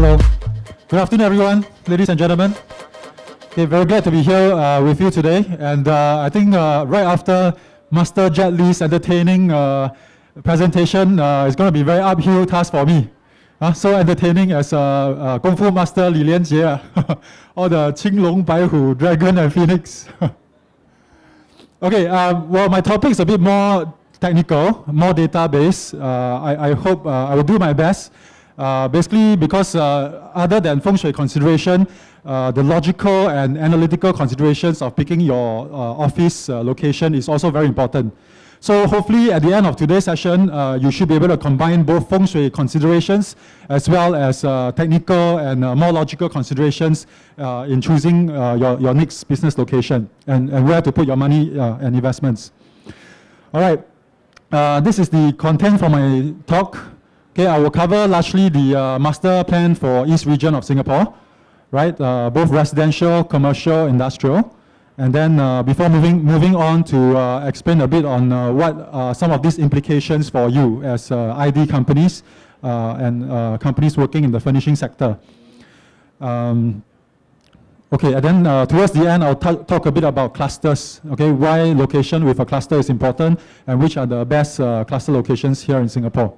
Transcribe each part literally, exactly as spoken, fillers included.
Hello. Good afternoon, everyone, ladies and gentlemen. Okay, very glad to be here uh, with you today. And uh, I think uh, right after Master Jet Li's entertaining uh, presentation, uh, it's going to be a very uphill task for me. Uh, so entertaining as uh, uh, Kung Fu Master Li Lianjie, or the Qing Long Bai Hu, Dragon and Phoenix. Okay, um, well, my topic is a bit more technical, more database. Uh, I, I hope uh, I will do my best. Uh, basically, because uh, other than feng shui consideration, uh, the logical and analytical considerations of picking your uh, office uh, location is also very important. So hopefully at the end of today's session, uh, you should be able to combine both feng shui considerations as well as uh, technical and uh, more logical considerations uh, in choosing uh, your, your next business location and, and where to put your money uh, and investments. All right, uh, this is the content for my talk. Okay, I will cover largely the uh, master plan for East region of Singapore, right? Uh, both residential, commercial, industrial. And then uh, before moving, moving on to uh, explain a bit on uh, what are some of these implications for you as uh, I D companies uh, and uh, companies working in the furnishing sector. Um, okay, and then uh, towards the end, I'll talk a bit about clusters. Okay, why location with a cluster is important and which are the best uh, cluster locations here in Singapore.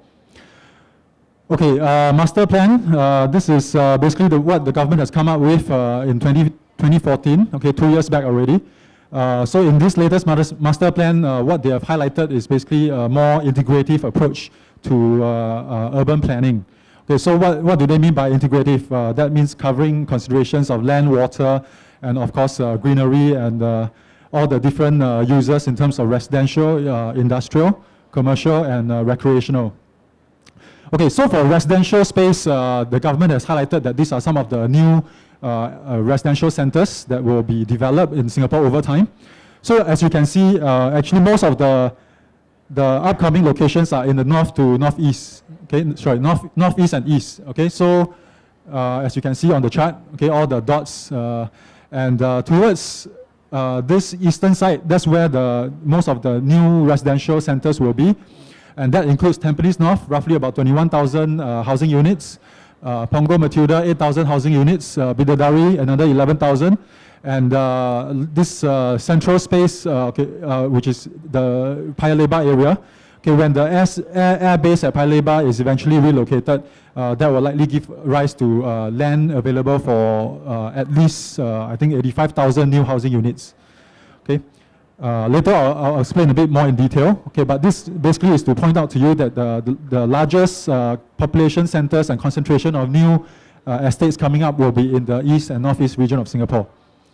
Okay, uh, master plan. Uh, this is uh, basically the, what the government has come up with uh, in twenty fourteen, okay, two years back already. Uh, so in this latest master plan, uh, what they have highlighted is basically a more integrative approach to uh, uh, urban planning. Okay, so what, what do they mean by integrative? Uh, that means covering considerations of land, water, and of course uh, greenery and uh, all the different uh, users in terms of residential, uh, industrial, commercial, and uh, recreational. Okay, so for residential space, uh, the government has highlighted that these are some of the new uh, uh, residential centers that will be developed in Singapore over time. So as you can see, uh, actually most of the, the upcoming locations are in the north to northeast. Okay, sorry, north, northeast and east. Okay, so uh, as you can see on the chart, okay, all the dots, uh, and uh, towards uh, this eastern side, that's where the most of the new residential centers will be. And that includes Tampines North, roughly about twenty-one thousand uh, housing units, uh, Punggol Matilda, eight thousand housing units, uh, Bidadari, another eleven thousand. And uh, this uh, central space, uh, okay, uh, which is the Paya Lebar area, okay, when the air, air, air base at Paya Lebar is eventually relocated, uh, that will likely give rise to uh, land available for uh, at least, uh, I think, eighty-five thousand new housing units. Okay. Uh, later I'll, I'll explain a bit more in detail, okay, but this basically is to point out to you that the, the, the largest uh, population centers and concentration of new uh, estates coming up will be in the east and northeast region of Singapore.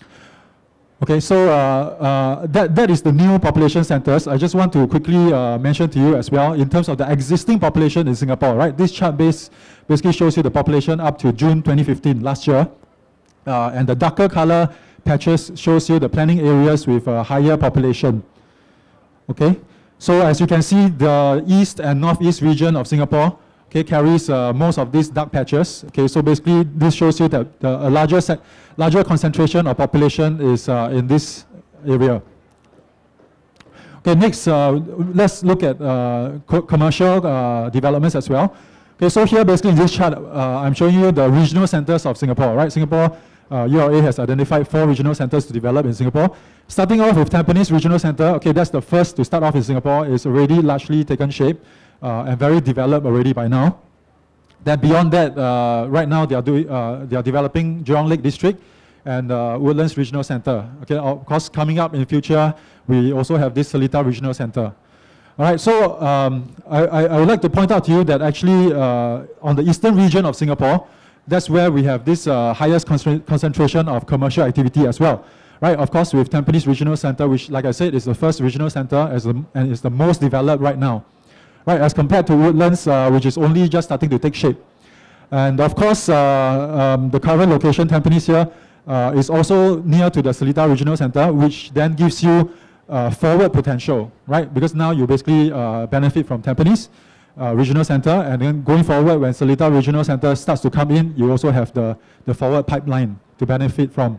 Okay, so uh, uh, that, that is the new population centers. I just want to quickly uh, mention to you as well in terms of the existing population in Singapore, right? This chart base basically shows you the population up to June twenty fifteen, last year, uh, and the darker color patches shows you the planning areas with a higher population. Okay, so as you can see, the east and northeast region of Singapore, okay, carries uh, most of these dark patches. Okay, so basically this shows you that the, a larger set, larger concentration of population is uh, in this area. Okay, next uh, let's look at uh, co commercial uh, developments as well. Okay, so here basically in this chart, uh, I'm showing you the regional centers of Singapore, right? Singapore. Uh, U R A has identified four regional centers to develop in Singapore. Starting off with Tampines Regional Center, okay, that's the first to start off in Singapore. It's already largely taken shape uh, and very developed already by now. Then beyond that, uh, right now they are, doing, uh, they are developing Jurong Lake District and uh, Woodlands Regional Center. Okay, of course, coming up in future, we also have this Seletar Regional Center. All right, so um, I, I would like to point out to you that actually uh, on the eastern region of Singapore, that's where we have this uh, highest concentration of commercial activity as well, right? Of course, with Tampines Regional Center, which, like I said, is the first regional center as the, and is the most developed right now, right? As compared to Woodlands, uh, which is only just starting to take shape. And of course, uh, um, the current location, Tampines here, uh, is also near to the Seletar Regional Center, which then gives you uh, forward potential, right? Because now you basically uh, benefit from Tampines Uh, regional center, and then going forward, when Seletar Regional Center starts to come in, you also have the, the forward pipeline to benefit from.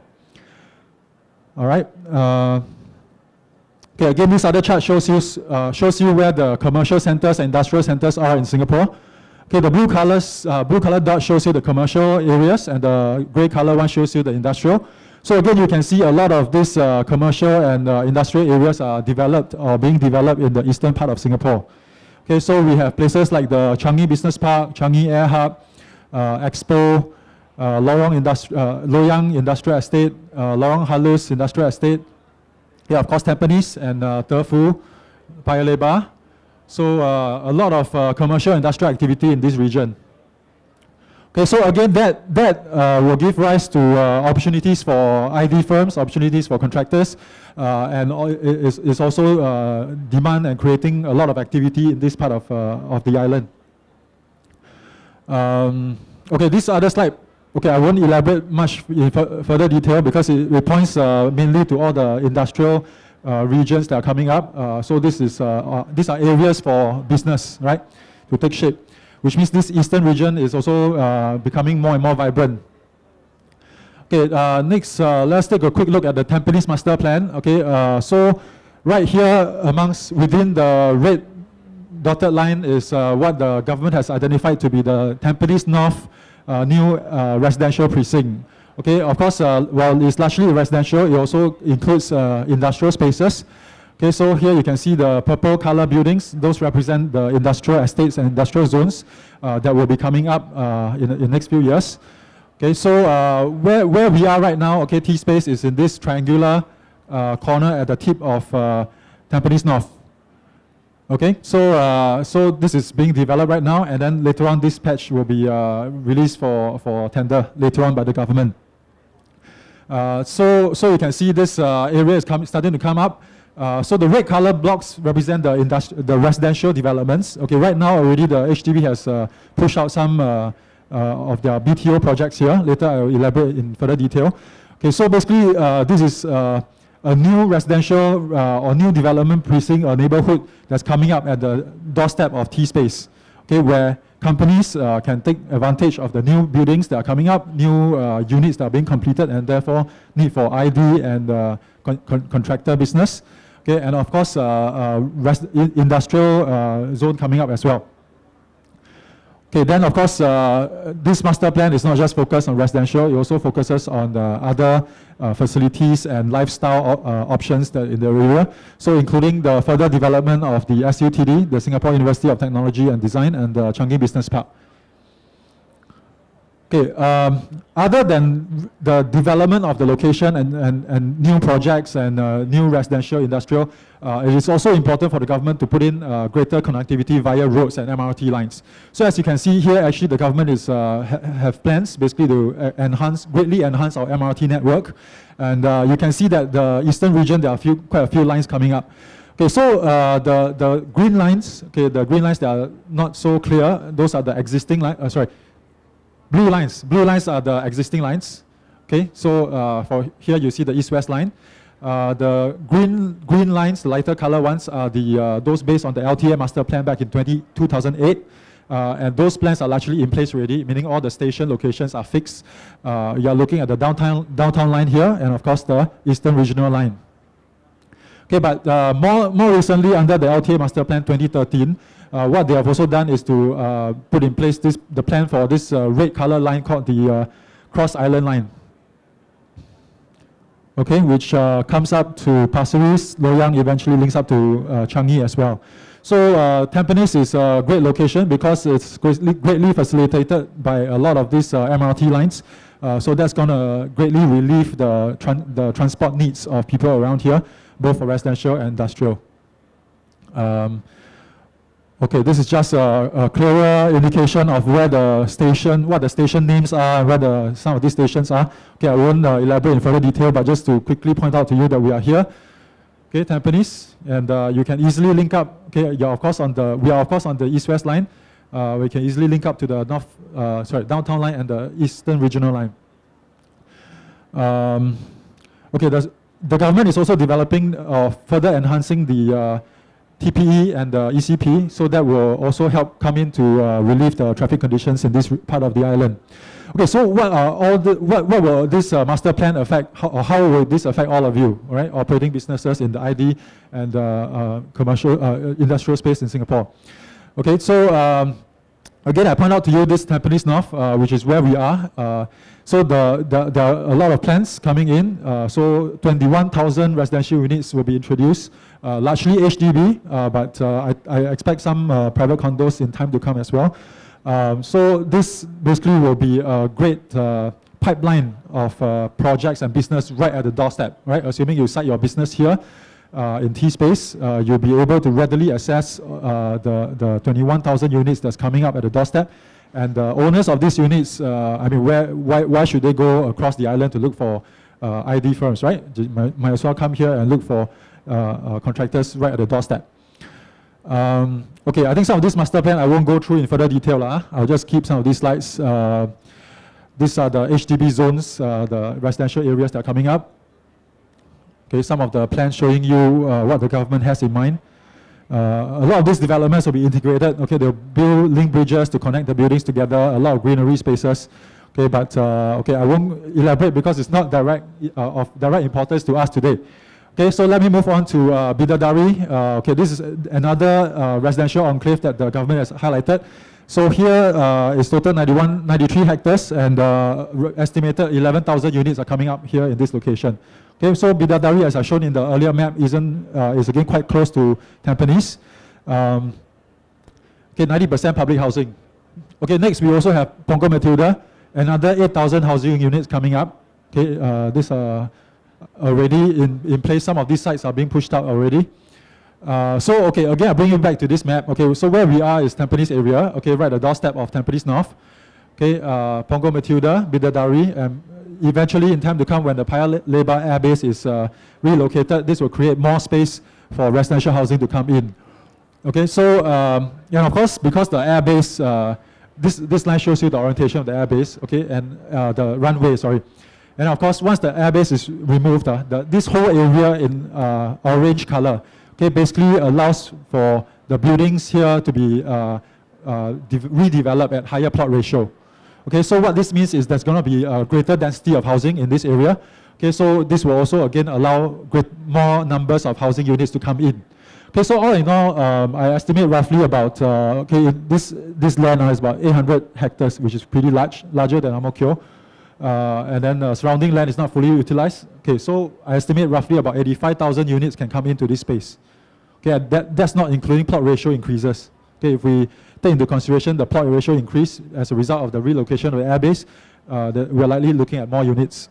All right. Uh, okay, again, this other chart shows you, uh, shows you where the commercial centers and industrial centers are in Singapore. Okay, the blue colors, uh, blue color dot shows you the commercial areas, and the gray color one shows you the industrial. So again, you can see a lot of these uh, commercial and uh, industrial areas are developed or being developed in the eastern part of Singapore. Okay, so we have places like the Changi Business Park, Changi Air Hub, uh, Expo, uh, Lorong Industri uh, Loyang Industrial Estate, uh, Lorong Halus Industrial Estate. Yeah, of course, Tampines and uh, Tefu, Paya Lebar. So uh, a lot of uh, commercial industrial activity in this region. Okay, so again, that, that uh, will give rise to uh, opportunities for I D firms, opportunities for contractors, uh, and is, is also uh, demand and creating a lot of activity in this part of, uh, of the island. Um, okay, this other slide, okay, I won't elaborate much in further detail because it, it points uh, mainly to all the industrial uh, regions that are coming up. Uh, so this is, uh, uh, these are areas for business, right, to take shape, which means this eastern region is also uh, becoming more and more vibrant. Okay, uh, next, uh, let's take a quick look at the Tampines Master Plan. Okay, uh, so right here amongst, within the red dotted line is uh, what the government has identified to be the Tampines North uh, new uh, residential precinct. Okay, of course, uh, while it's largely residential, it also includes uh, industrial spaces. Okay, so here you can see the purple color buildings. Those represent the industrial estates and industrial zones uh, that will be coming up uh, in, in the next few years. Okay, so uh, where, where we are right now, okay, T-Space is in this triangular uh, corner at the tip of uh, Tampines North. Okay, so, uh, so this is being developed right now, and then later on this patch will be uh, released for, for tender later on by the government. Uh, so, so you can see this uh, area is come, starting to come up. Uh, so the red color blocks represent the industri the residential developments. Okay, right now already the H D B has uh, pushed out some uh, uh, of their B T O projects here. Later I will elaborate in further detail. Okay, so basically uh, this is uh, a new residential uh, or new development precinct or neighborhood that's coming up at the doorstep of T-Space. Okay, where companies uh, can take advantage of the new buildings that are coming up, new uh, units that are being completed, and therefore need for I D and uh, con con contractor business. Okay, and of course, uh, uh, industrial uh, zone coming up as well. Okay, then of course, uh, this master plan is not just focused on residential, it also focuses on the other uh, facilities and lifestyle uh, options that in the area. So including the further development of the S U T D, the Singapore University of Technology and Design, and the Changi Business Park. Okay, um, other than the development of the location and, and, and new projects and uh, new residential, industrial, uh, it is also important for the government to put in uh, greater connectivity via roads and M R T lines. So as you can see here, actually the government is uh, ha have plans basically to uh, enhance, greatly enhance our M R T network. And uh, you can see that the eastern region, there are few, quite a few lines coming up. Okay, so uh, the, the green lines, okay, the green lines that are not so clear, those are the existing lines, uh, sorry, blue lines. Blue lines are the existing lines. Okay, so uh, for here you see the east-west line. Uh, the green green lines, the lighter color ones, are the uh, those based on the L T A master plan back in two thousand eight. Uh, and those plans are largely in place already, meaning all the station locations are fixed. Uh, you are looking at the downtown downtown line here, and of course the eastern regional line. Okay, but uh, more more recently under the L T A master plan twenty thirteen. Uh, what they have also done is to uh, put in place this, the plan for this uh, red color line called the uh, Cross Island Line. Okay, which uh, comes up to Pasir Ris, Loyang, eventually links up to uh, Changi as well. So uh, Tampines is a great location because it's greatly, greatly facilitated by a lot of these uh, M R T lines. Uh, so that's going to greatly relieve the, tran the transport needs of people around here, both for residential and industrial. Um, Okay, this is just a, a clearer indication of where the station, what the station names are, where the, some of these stations are. Okay, I won't uh, elaborate in further detail, but just to quickly point out to you that we are here. Okay, Tampines, and uh, you can easily link up. Okay, you're of course on the, we are of course on the east-west line. Uh, we can easily link up to the north, uh, sorry, downtown line and the eastern regional line. Um, okay, the, the government is also developing or uh, further enhancing the uh, T P E and the E C P, so that will also help come in to uh, relieve the traffic conditions in this part of the island. Okay, so what are all the, what, what will this uh, master plan affect, how, or how will this affect all of you, all right, operating businesses in the I D and uh, uh, commercial, uh, industrial space in Singapore? Okay, so um, Again, I point out to you this Tampines North, uh, which is where we are. Uh, so the, the, there are a lot of plans coming in. Uh, so twenty-one thousand residential units will be introduced, uh, largely H D B, uh, but uh, I, I expect some uh, private condos in time to come as well. Um, so this basically will be a great uh, pipeline of uh, projects and business right at the doorstep, right? Assuming you site your business here, Uh, in T-Space, uh, you'll be able to readily access uh, the, the twenty-one thousand units that's coming up at the doorstep. And the owners of these units, uh, I mean, where, why, why should they go across the island to look for uh, I D firms, right? Might, might as well come here and look for uh, uh, contractors right at the doorstep. Um, okay, I think some of this master plan I won't go through in further detail. Uh, I'll just keep some of these slides. Uh, these are the H D B zones, uh, the residential areas that are coming up. Okay, some of the plans showing you uh, what the government has in mind. Uh, a lot of these developments will be integrated. Okay, they'll build link bridges to connect the buildings together, a lot of greenery spaces. Okay, but uh, okay, I won't elaborate because it's not direct uh, of direct importance to us today. Okay, so let me move on to uh, Bidadari. Uh, okay, this is another uh, residential enclave that the government has highlighted. So here uh, is total ninety-one, ninety-three hectares, and uh, estimated eleven thousand units are coming up here in this location. Okay, so Bidadari, as I shown in the earlier map, isn't uh, is again quite close to Tampines. Um, okay, ninety percent public housing. Okay, next we also have Punggol Matilda, another eight thousand housing units coming up. Okay, uh, these are already in, in place. Some of these sites are being pushed out already. Uh, so, okay, again, I bring you back to this map. Okay, so where we are is Tampines area. Okay, right at the doorstep of Tampines North. Okay, uh, Punggol Matilda, Bidadari, and eventually in time to come when the Paya Lebar Air Base is uh, relocated, this will create more space for residential housing to come in. Okay, so, um, and of course, because the air base, uh, this, this line shows you the orientation of the air base, okay, and uh, the runway, sorry. And of course, once the air base is removed, uh, the, this whole area in uh, orange color, okay, basically allows for the buildings here to be uh, uh, redeveloped at higher plot ratio. Okay, so what this means is there's going to be a greater density of housing in this area. Okay, so this will also again allow great, more numbers of housing units to come in. Okay, so all in all, um, I estimate roughly about, uh, okay, this, this land is about eight hundred hectares, which is pretty large, larger than Ang Mo Kio. Uh, and then uh, surrounding land is not fully utilized. Okay, so I estimate roughly about eighty-five thousand units can come into this space. Okay, and that, that's not including plot ratio increases. Okay, if we take into consideration the plot ratio increase as a result of the relocation of the airbase, uh, we're likely looking at more units.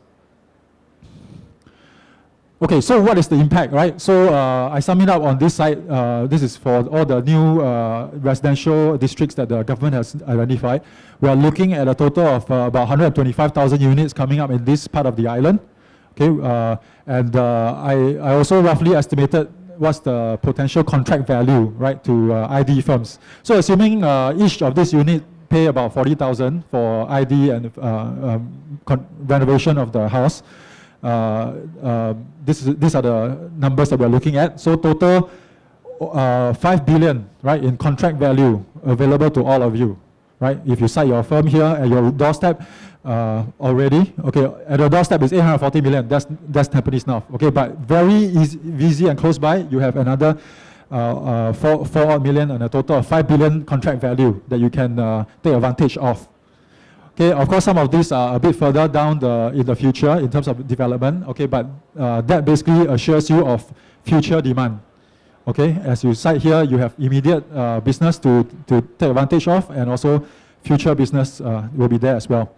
Okay, so what is the impact, right? So uh, I sum it up on this side. Uh, this is for all the new uh, residential districts that the government has identified. We are looking at a total of uh, about one hundred twenty-five thousand units coming up in this part of the island. Okay, uh, and uh, I, I also roughly estimated what's the potential contract value, right, to uh, I D firms. So assuming uh, each of these units pay about forty thousand for I D and uh, um, renovation of the house, uh, uh, this is, these are the numbers that we're looking at. So total uh, five billion, right, in contract value available to all of you, right? If you site your firm here at your doorstep uh, already, okay, at your doorstep is eight hundred forty million, that's, that's Tampines North, okay, but very easy, easy and close by, you have another uh, uh, four, four million and a total of five billion contract value that you can uh, take advantage of. Okay, of course, some of these are a bit further down the, in the future in terms of development, okay, but uh, that basically assures you of future demand. Okay, as you cite here, you have immediate uh, business to, to take advantage of, and also future business uh, will be there as well.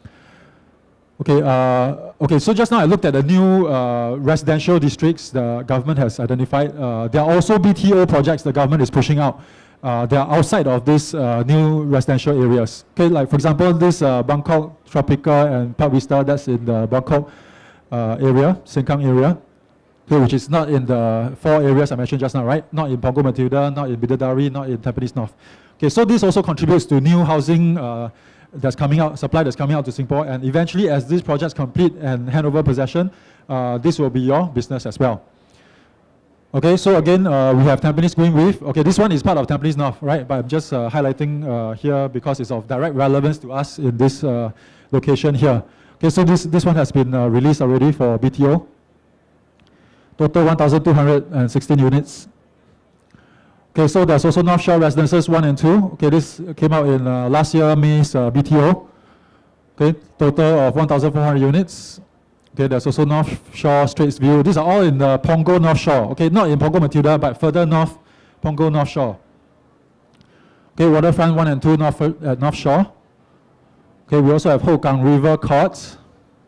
Okay, uh, okay, so just now I looked at the new uh, residential districts the government has identified. Uh, there are also B T O projects the government is pushing out. Uh, they are outside of these uh, new residential areas. Okay, like for example, this uh, Bangkok Tropica and Park Vista, that's in the Bangkok uh, area, Sengkang area. Okay, which is not in the four areas I mentioned just now, right? Not in Punggol Matilda, not in Bidadari, not in Tampines North. Okay, so this also contributes to new housing uh, that's coming out, supply that's coming out to Singapore, and eventually as these projects complete and hand over possession, uh, this will be your business as well. Okay, so again, uh, we have Tampines Green Reef. Okay, this one is part of Tampines North, right? But I'm just uh, highlighting uh, here because it's of direct relevance to us in this uh, location here. Okay, so this, this one has been uh, released already for B T O. Total one thousand two hundred sixteen units. Okay, so there's also North Shore Residences one and two. Okay, this came out in uh, last year, May's uh, B T O. Okay, total of one thousand four hundred units. Okay, there's also North Shore Straits View. These are all in the Punggol North Shore. Okay, not in Punggol Matilda, but further north, Punggol North Shore. Okay, Waterfront one and two, North, uh, North Shore. Okay, we also have Hougang River Court,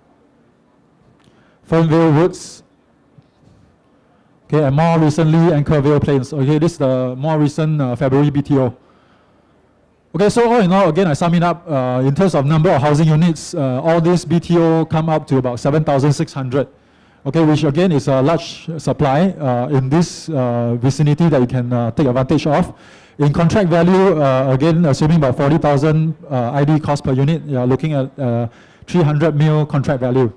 Fernvale Woods. Okay, and more recently, Anchorvale Plains. Okay, this is the more recent uh, February B T O. Okay, so all in all, again, I sum it up, uh, in terms of number of housing units, uh, all these B T O come up to about seven thousand six hundred. Okay, which again is a large supply uh, in this uh, vicinity that you can uh, take advantage of. In contract value, uh, again, assuming about forty thousand uh, I D cost per unit, you are looking at uh, three hundred mil contract value.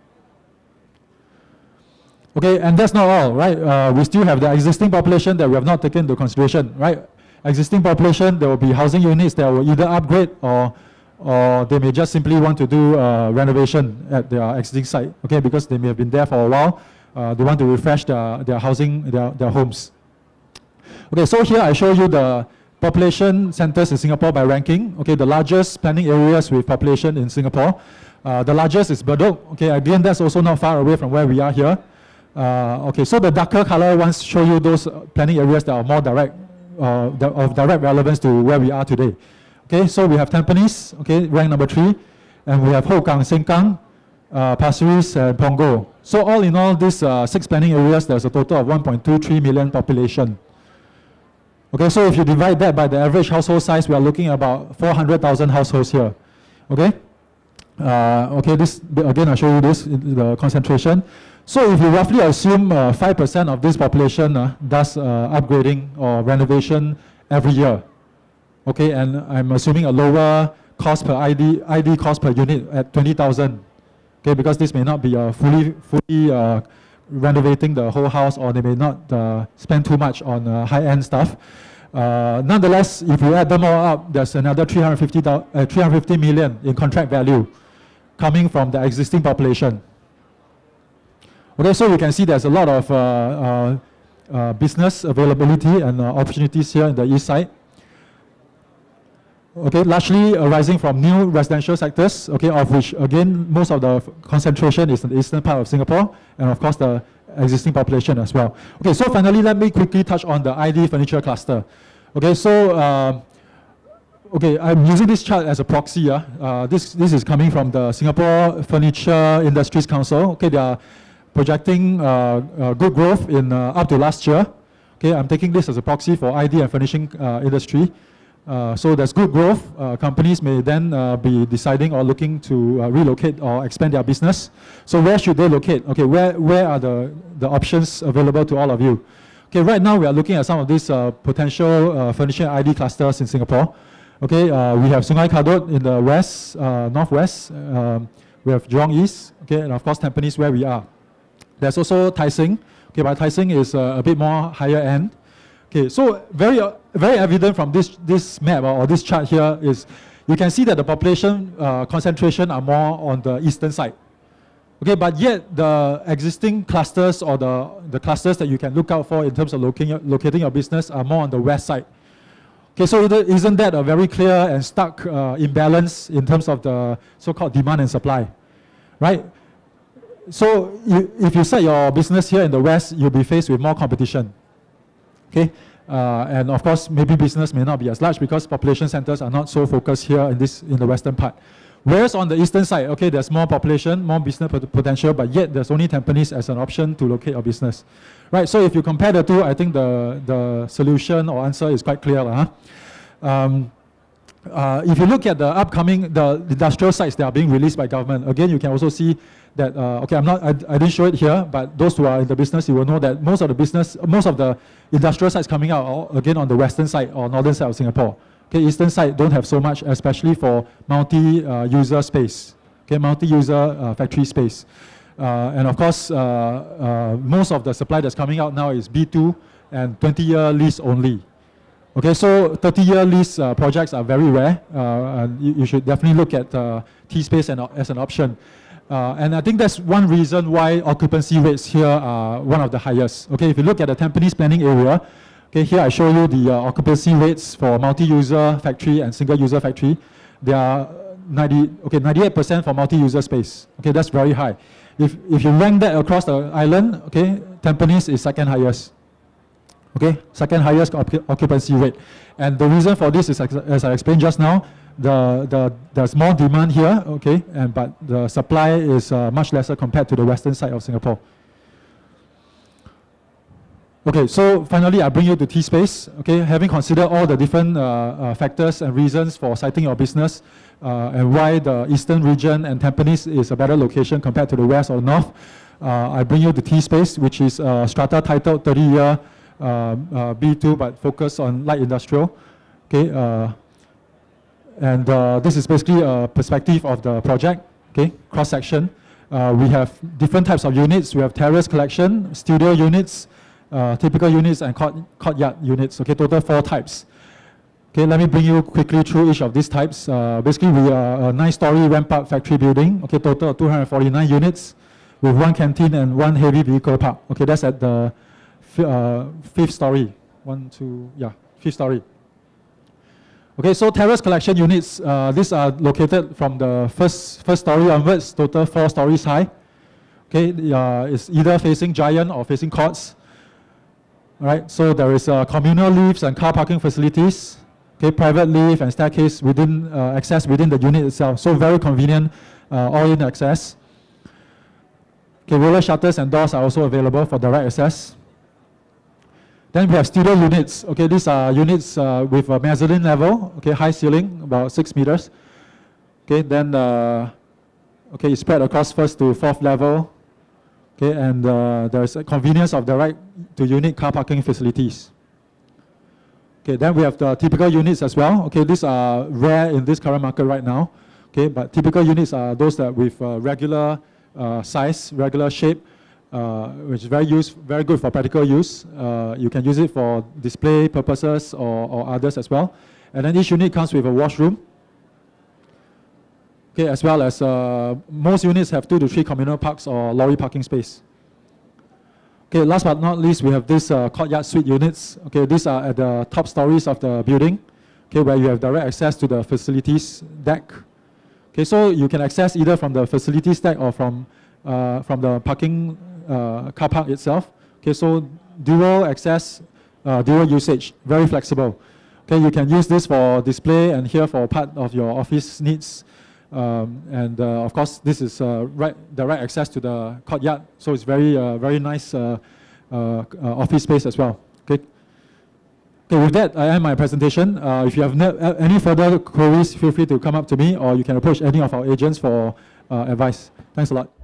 Okay, and that's not all, right? Uh, we still have the existing population that we have not taken into consideration, right? Existing population, there will be housing units that will either upgrade or, or they may just simply want to do uh, renovation at their existing site, okay? Because they may have been there for a while. Uh, they want to refresh their, their housing, their, their homes. Okay, so here I show you the population centers in Singapore by ranking. Okay, the largest planning areas with population in Singapore. Uh, the largest is Bedok. Okay, again, that's also not far away from where we are here. Uh, okay, so the darker color ones show you those planning areas that are more direct, uh, of direct relevance to where we are today. Okay, so we have Tampines, okay, ranked number three, and we have Hougang, Sengkang, uh, Pasir Ris, and Punggol. So all in all, these uh, six planning areas, there's a total of one point two three million population. Okay, so if you divide that by the average household size, we are looking at about four hundred thousand households here. Okay, uh, okay, this again, I'll show you this, the concentration. So if you roughly assume uh, five percent of this population uh, does uh, upgrading or renovation every year, okay, and I'm assuming a lower cost per I D, I D cost per unit at twenty thousand, okay, because this may not be a fully, fully uh, renovating the whole house, or they may not uh, spend too much on uh, high-end stuff. Uh, nonetheless, if you add them all up, there's another three hundred fifty, uh, three hundred fifty million in contract value coming from the existing population. Okay, so you can see there's a lot of uh, uh, uh, business availability and uh, opportunities here in the east side. Okay, largely arising from new residential sectors, okay, of which again most of the concentration is in the eastern part of Singapore, and of course the existing population as well. Okay, so finally let me quickly touch on the I D furniture cluster. Okay, so uh, okay, I'm using this chart as a proxy. Uh, uh, this this is coming from the Singapore Furniture Industries Council. Okay, they are projecting uh, uh, good growth in uh, up to last year. Okay, I'm taking this as a proxy for I D and furnishing uh, industry. Uh, so there's good growth. Uh, companies may then uh, be deciding or looking to uh, relocate or expand their business. So where should they locate? Okay, where, where are the, the options available to all of you? Okay, right now we are looking at some of these uh, potential uh, furnishing I D clusters in Singapore. Okay, uh, we have Sungai Kadut in the west, uh, northwest. Um, we have Jurong East, okay, and of course Tampines where we are. There's also Tai Seng. Okay, but Tai Seng is uh, a bit more higher end. Okay, so very, uh, very evident from this, this map or, or this chart here is you can see that the population uh, concentration are more on the eastern side. Okay, but yet the existing clusters or the, the clusters that you can look out for in terms of locating, locating your business are more on the west side. Okay, so isn't that a very clear and stark uh, imbalance in terms of the so-called demand and supply, right? So you, if you set your business here in the west, you'll be faced with more competition. Okay, uh, and of course, maybe business may not be as large because population centers are not so focused here in this in the western part. Whereas on the eastern side, okay, there's more population, more business potential, but yet there's only Tampines as an option to locate your business, right? So if you compare the two, I think the the solution or answer is quite clear, huh? Um, uh, if you look at the upcoming the industrial sites that are being released by government, again, you can also see that, uh, okay, I'm not, I, I didn't show it here, but those who are in the business, you will know that most of the business, most of the industrial sites coming out are, again, on the western side or northern side of Singapore. Okay, eastern side don't have so much, especially for multi-user uh, space, okay, multi-user uh, factory space. Uh, and of course, uh, uh, most of the supply that's coming out now is B two and twenty-year lease only. Okay, so thirty-year lease uh, projects are very rare, uh, and you, you should definitely look at uh, T-space and, uh, as an option. Uh, and I think that's one reason why occupancy rates here are one of the highest. Okay, if you look at the Tampines planning area, Okay, here I show you the uh, occupancy rates for multi-user factory and single-user factory. They are ninety, okay, ninety-eight percent for multi-user space. Okay, that's very high. If, if you rank that across the island, okay, Tampines is second highest. Okay, second highest occupancy rate. And the reason for this is, as I explained just now, the, the, there's more demand here, okay, and, but the supply is uh, much lesser compared to the western side of Singapore. Okay, so finally I bring you to T-Space. Okay, having considered all the different uh, uh, factors and reasons for citing your business uh, and why the eastern region and Tampines is a better location compared to the west or north, uh, I bring you to T-Space, which is a strata titled thirty year uh, uh, B two but focused on light industrial. Okay, uh, and uh, this is basically a perspective of the project. Okay, cross section. Uh, we have different types of units. We have terrace collection, studio units, Uh, typical units and court, courtyard units. Okay, total four types. Okay, let me bring you quickly through each of these types. Uh, basically, we are a nine-story ramp-up factory building. Okay, total of two hundred forty-nine units with one canteen and one heavy vehicle park. Okay, that's at the uh, fifth story. One, two, yeah, fifth story. Okay, so terrace collection units. Uh, these are located from the first first story onwards. Total four stories high. Okay, uh, it's either facing Giant or facing courts. Right, so there is uh, communal lifts and car parking facilities, okay, private lift and staircase within uh, access within the unit itself. So very convenient, uh, all-in access. Okay, roller shutters and doors are also available for direct access. Then we have studio units. Okay, these are units uh, with a mezzanine level. Okay, high ceiling, about six meters. Okay, then uh, okay, it's spread across first to fourth level. Okay, and uh, there's a convenience of the right to unit car parking facilities. Okay, then we have the typical units as well. Okay, these are rare in this current market right now. Okay, but typical units are those that with uh, regular uh, size, regular shape, uh, which is very use, very good for practical use. Uh, you can use it for display purposes or, or others as well. And then each unit comes with a washroom. Okay, as well as uh, most units have two to three communal parks or lorry parking space. Okay, last but not least, we have these uh, courtyard suite units. Okay, these are at the top stories of the building. Okay, where you have direct access to the facilities deck. Okay, so you can access either from the facilities deck or from uh, from the parking uh, car park itself. Okay, so dual access, uh, dual usage, very flexible. Okay, you can use this for display and here for part of your office needs. Um, and uh, of course, this is uh, right, direct access to the courtyard, so it's very, uh, very nice uh, uh, uh, office space as well. Okay. Okay, with that, I end my presentation. Uh, if you have any further queries, feel free to come up to me, or you can approach any of our agents for uh, advice. Thanks a lot.